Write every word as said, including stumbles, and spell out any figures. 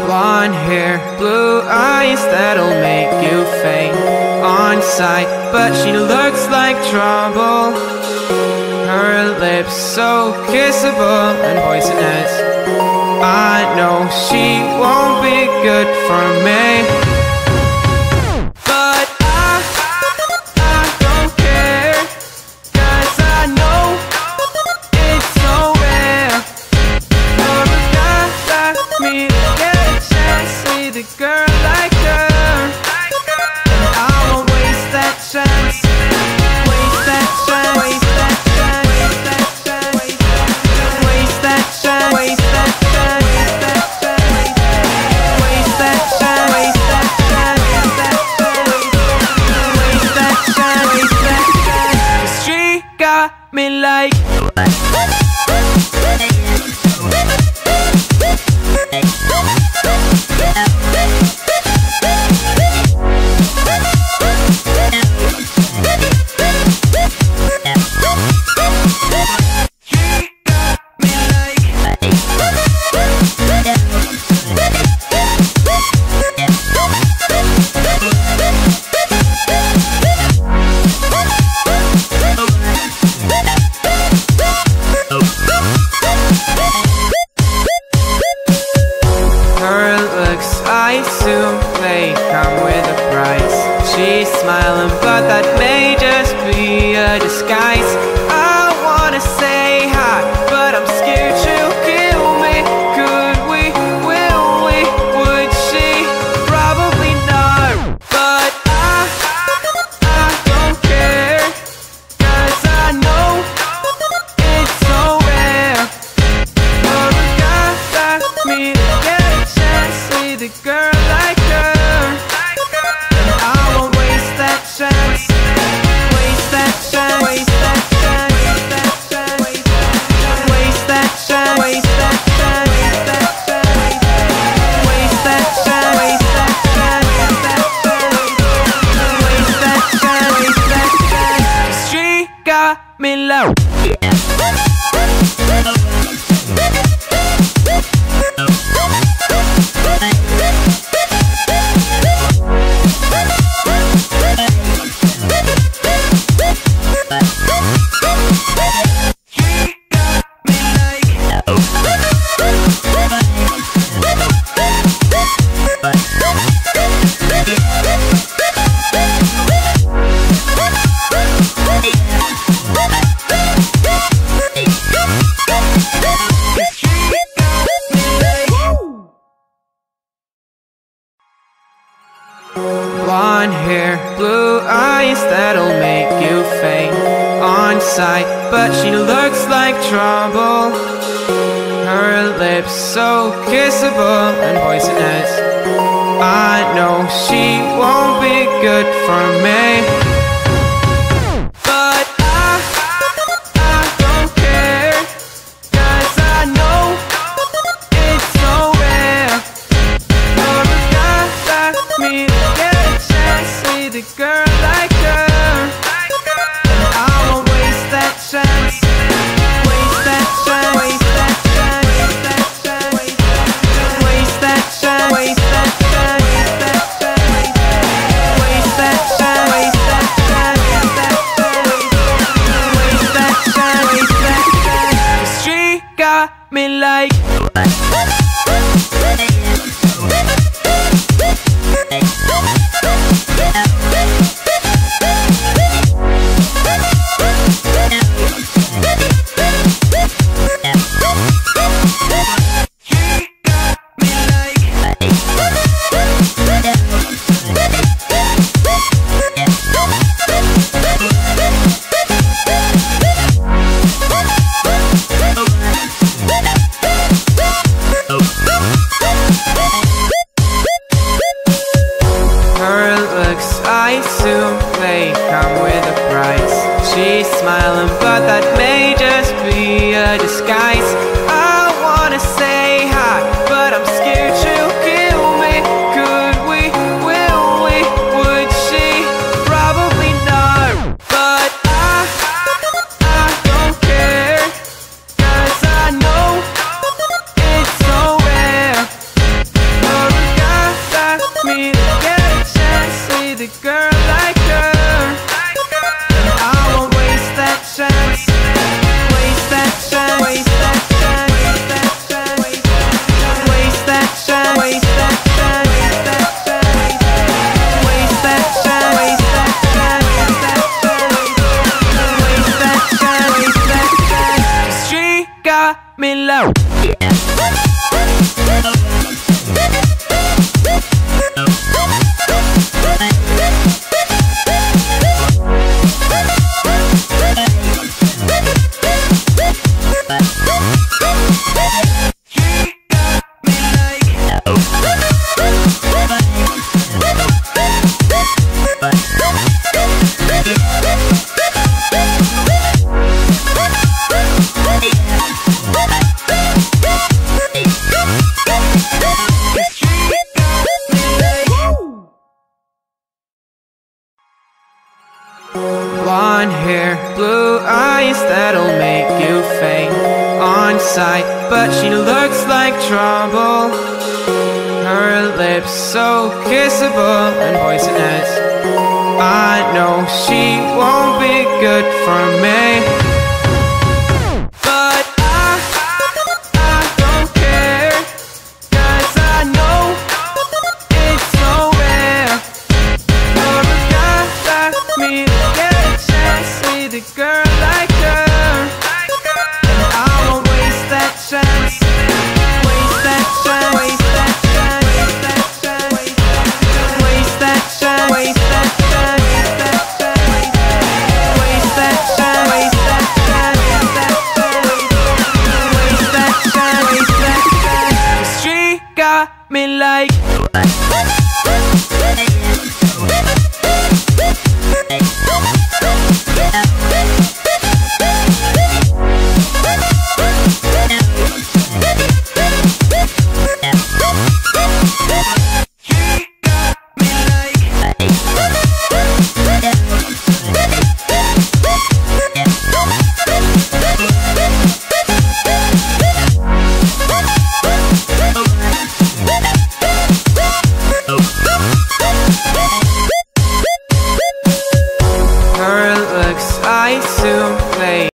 Blonde hair, blue eyes that'll make you faint on sight, but she looks like trouble. Her lips so kissable and poisonous. I know she won't be good for me, but I, I don't care, 'cause I know it's so rare for a guy like me to get a chance with a girl like her. And I won't waste that chance, waste that chance, waste that chance, waste that chance, waste that chance, waste that chance, waste that chance, waste that chance, waste that chance, waste that chance. 'Cause she got me like. I assume they come with a price. She's smiling, but that may just be a disguise. I wanna say hi, but I'm scared she'll kill me. Could we, will we, would she? Probably not, but I, I don't care, 'cause I know it's so rare for a guy like me to get a chance with a girl like her. And I won't waste that chance, waste that chance, waste that chance, waste that chance, waste that chance, waste that chance, waste that chance, waste that chance, waste that chance, waste that chance. 'Cause she got me low. Blonde hair, blue eyes that'll make you faint on sight, but she looks like trouble. Her lips so kissable and poisonous. I know she won't be good for me, but I, I don't care, 'cause I know it's so rare for a guy like me to get a chance with a girl like her. And I won't waste that chance, waste that chance, waste that chance, waste that chance, waste that chance, waste that chance, waste that chance, waste that chance, waste that like trouble. Her lips so kissable and poisonous. I know she won't be good for me, but I, I don't care, 'cause I know it's so rare for a guy like me to get a chance with a girl like her. And I won't waste that chance. Waste that chance. Waste that chance. Waste that chance. Waste that chance. Waste that chance. Waste that chance. Waste that chance. Waste that chance. She got me like.